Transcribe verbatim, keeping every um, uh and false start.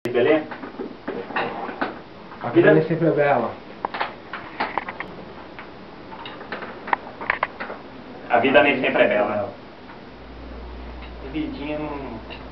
Beleza? A vida nem sempre é bela. A vida nem sempre é bela. Vidinha não...